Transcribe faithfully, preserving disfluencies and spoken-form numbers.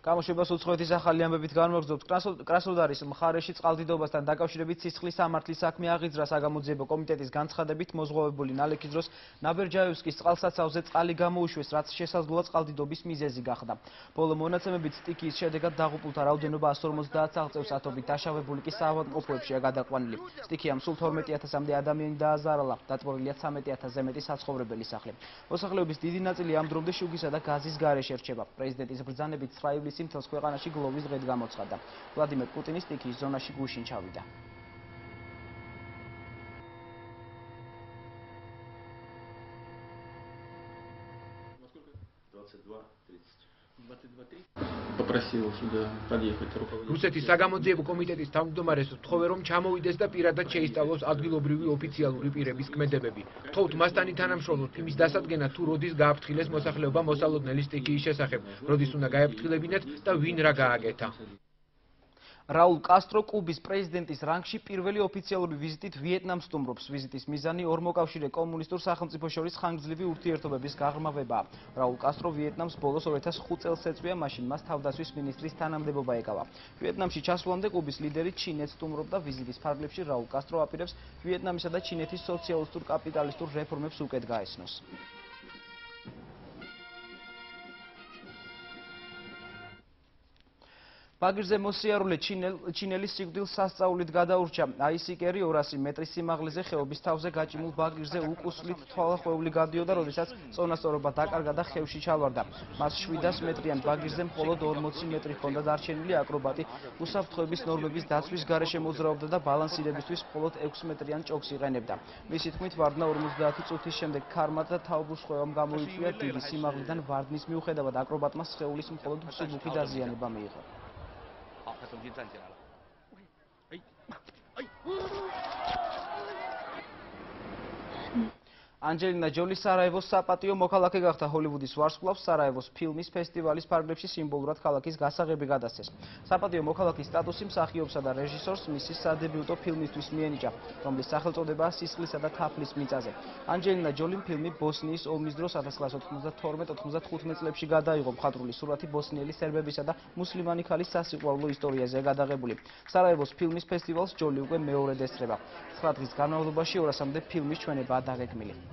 გამოშვებას უცხოეთის ახალი ამბებით განმოგზავნებთ კრასნოდარის მხარეში წყალდიდობასთან დაკავშირებით სისხლის სამართლის საქმე აღიძრა საგამოძიებო კომიტეტის განცხადებით მოზღვავებული ნალექის დროს ნაბერჯაევსკის წყალსაცავზე წყალი გამოუშვეს, რაც შესაძლოა წყალდიდობის მიზეზი გახდა. ბოლო მონაცემებით სტიქიის შედეგად დაღუპულთა რაოდენობა ასს ორმოცდაათ წელს ათობით დაშავებული კი საავადმყოფოებშია გადაყვანილი. სტიქიამ სულ თორმეტი ათასამდე ადამიანი დააზარალა, დაწმორილია ცამეტი ათასზე მეტი საცხოვრებელი სახლი. მოსახლეობის დიდი ნაწილი ამ დრომდე შუგისა და გაზის გარეშე რჩება. პრეზიდენტის ბრძანებით ცხრა ივლისი მთელს ქვეყანაში გლოვის დღედ გამოცხადდა. ვლადიმერ პუტინი სტიქიის ზონაში გუშინ ჩავიდა. რუსეთის საგამოძიებო კომიტეტის თავმჯდომარეს ვთხოვე, რომ ჩამოვიდეს და პირადად შეისწავლოს ადგილობრივი ოფიციალური პირების ქმედებები. ვთხოვთ მასთან თანამშრომლოთ იმის დასადგენად, თუ როდის გააფრთხილეს მოსახლეობა მოსალოდნელი სტიქიის შესახებ, როდის უნდა გააფრთხილებინათ და ვინ რა გააკეთა. რაულ კასტრო კუბის პრეზიდენტის რანგში პირველი ოფიციალური ვიზიტით ვიეტნამს სტუმრობს. ვიზიტის მიზანი ორმოკავშირე კომუნისტურ სახელმწიფო შორის ხანგრძლივი ურთიერთობების გაღრმავებაა. რაულ კასტრო ვიეტნამს ბოლოს ორ ათას ხუთ წელს ეწვია, მაშინ მას თავდაცვის მინისტრის თანამდებობა ეკავა. ვიეტნამში ჩასვლამდე კუბის ლიდერი ჩინეთს სტუმრობდა. ვიზიტის ფარგლებში რაულ კასტრო აპირებს ვიეტნამისა და ჩინეთის სოციალისტურ კაპიტალისტურ რეფორმებს უკეთ გაესნოს. ბაგირზე მოსიარულე ჩინელი სიკვდილს სასწაულით გადაურჩა. აისიკერი ორასი მეტრის სიმაღლეზე ხეობის თავზე გაჭიმულ ბაგირზე უკუსლით თვალახვეული გადიოდა, როდესაც წონასწორობა დაკარგა და ხევში ჩავარდა. მას შვიდას მეტრიან ბაგირზე მხოლოდ ორმოცი მეტრი ჰქონდა დარჩენილი. აკრობატი უსაფრთხოების ნორმების დაცვის გარეშე მოძრაობდა და ბალანსირებისთვის მხოლოდ ექვსი მეტრიან ჭოქს იყენებდა. მისი თქმით, ვარდნა ორმოცდაათი წუთის შემდეგ ქარმა და თაობის ხვევამ გამოიწვია. დიდი სიმაღლიდან ვარდნის მიუხედავად აკრობატმა სხეულის მხოლოდ მსუბუქი დაზიანება მიიღო. 好，他重新站起来了。哎，哎。 ანჯელინა ჯოლის სარაევოს საპატიო მოქალაქე გახდა. ჰოლივუდის ვარსკვლავს სარაევოს ფილმის ფესტივალის ფარგლებში სიმბოლურად ქალაქის გასაღები გადასცეს. საპატიო მოქალაქის სტატუსი მსახიობსა და რეჟისორს მისი სადებიუტო ფილმისთვის მიენიჭა, რომლის სახელწოდებაა სისხლისა და თაფლის მიწაზე. ანჯელინა ჯოლიმ ფილმი ბოსნიის ომის დროს ათას ცხრაასი ოთხმოცდათორმეტ ოთხმოცდახუთმეტ წლებში გადაიღო. მხატვრული სურათი ბოსნიელი სერბებისა და მუსლიმანი ქალის სასიყვარულო ისტორიაზეა გადაღებული. სარაევოს ფილმის ფესტივალს ჯოლი უკვე მეორედ ესწრება. ცხრა დღის განმავლობაში ორასამდე ფილმის ჩვენებაა დაგეგმილი.